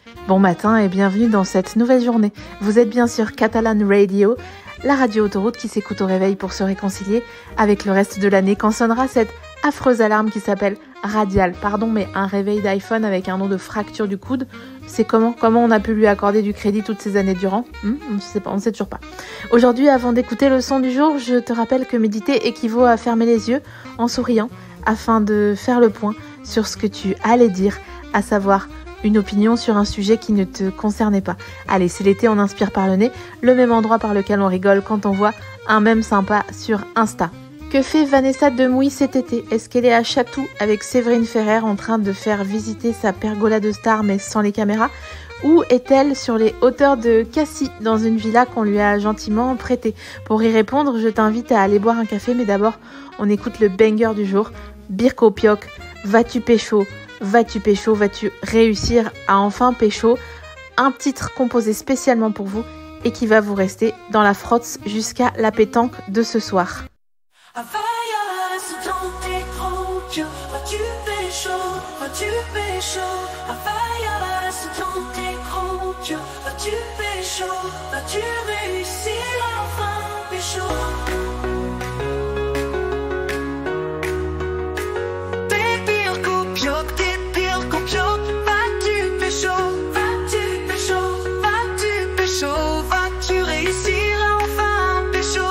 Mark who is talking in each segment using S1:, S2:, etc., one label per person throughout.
S1: Bon matin et bienvenue dans cette nouvelle journée. Vous êtes bien sur Catalan Radio, la radio autoroute qui s'écoute au réveil pour se réconcilier avec le reste de l'année quand sonnera cette affreuse alarme qui s'appelle Radial. Pardon, mais un réveil d'iPhone avec un nom de fracture du coude, c'est comment on a pu lui accorder du crédit toutes ces années durant On ne sait toujours pas. Aujourd'hui, avant d'écouter le son du jour, je te rappelle que méditer équivaut à fermer les yeux en souriant afin de faire le point sur ce que tu allais dire, à savoir une opinion sur un sujet qui ne te concernait pas. Allez, c'est l'été, on inspire par le nez, le même endroit par lequel on rigole quand on voit un mème sympa sur Insta. Que fait Vanessa Demouy cet été? Est-ce qu'elle est à Chatou avec Séverine Ferrer en train de faire visiter sa pergola de stars mais sans les caméras? Ou est-elle sur les hauteurs de Cassis dans une villa qu'on lui a gentiment prêtée? Pour y répondre, je t'invite à aller boire un café, mais d'abord, on écoute le banger du jour. Birko Pioc, vas-tu pécho? Vas-tu pécho? Vas-tu réussir à enfin pécho? Un titre composé spécialement pour vous et qui va vous rester dans la frotte jusqu'à la pétanque de ce soir.
S2: Vas-tu réussir enfin pécho? T'es pire qu'au pioc, vas-tu pécho? Vas-tu pécho? Vas-tu pécho? Vas-tu réussir enfin pécho?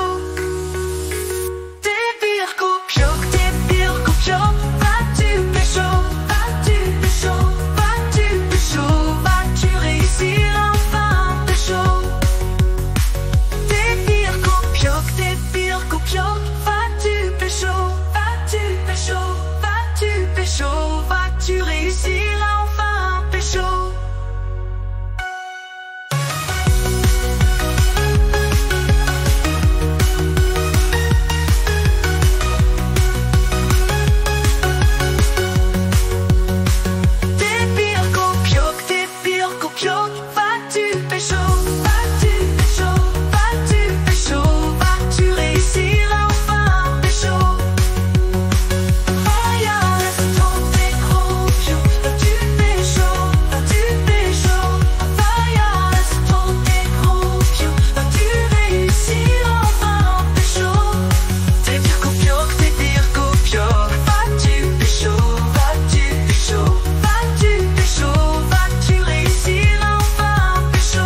S2: T'es pire qu'au pioc, vas-tu pécho? Vas-tu pécho? Vas-tu pécho? Vas-tu réussir enfin pécho? T'es pire qu'au pioc, vas-tu pécho? Vas-tu pécho? Vas-tu pécho? Vas-tu réussir enfin pécho? T'es pire qu'au pioc, vas-tu pécho? Vas-tu pécho? Vas-tu pécho? Vas-tu réussir enfin pécho? Fire, laisse tomber gros pioc, vas-tu pécho? Vas-tu pécho? Fire, laisse tomber gros pioc, vas-tu réussir enfin pécho? T'es pire qu'au pioc, vas-tu pécho? Vas-tu pécho? Vas-tu pécho? Vas-tu réussir enfin pécho?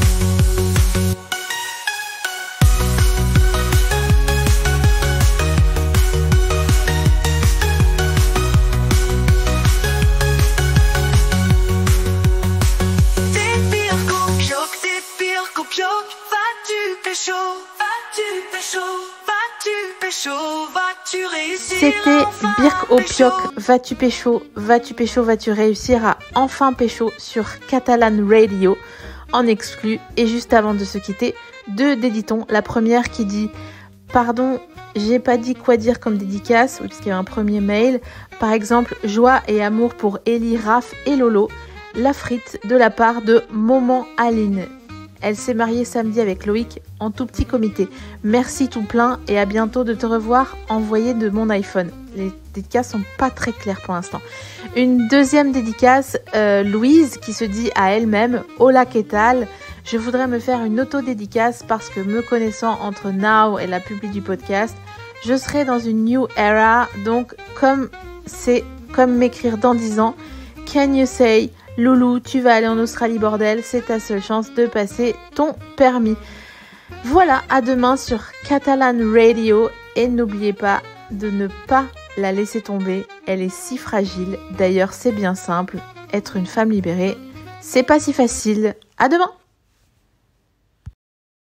S2: T'es pire qu'au pioc, vas-tu pécho? Vas-tu pécho? Vas-tu pécho? Vas-tu réussir?
S1: C'était
S2: enfin
S1: Birk au
S2: pécho?
S1: Pioc, vas-tu pécho? Vas-tu pécho? Vas-tu réussir à enfin pécho sur Catalan Radio en exclu? Et juste avant de se quitter, deux déditons. La première qui dit « Pardon, j'ai pas dit quoi dire comme dédicace », oui, parce qu'il y a un premier mail. Par exemple, joie et amour pour Ellie, Raph et Lolo. La frite de la part de Moment Aline. Elle s'est mariée samedi avec Loïc en tout petit comité. Merci tout plein et à bientôt de te revoir envoyé de mon iPhone. Les dédicaces sont pas très claires pour l'instant. Une deuxième dédicace, Louise qui se dit à elle-même « Hola, que tal? Je voudrais me faire une auto-dédicace parce que me connaissant entre now et la publi du podcast, je serai dans une new era. Donc comme m'écrire dans 10 ans, can you say Loulou, tu vas aller en Australie bordel, c'est ta seule chance de passer ton permis. » Voilà, à demain sur Catalan Radio et n'oubliez pas de ne pas la laisser tomber, elle est si fragile. D'ailleurs, c'est bien simple, être une femme libérée, c'est pas si facile. À demain.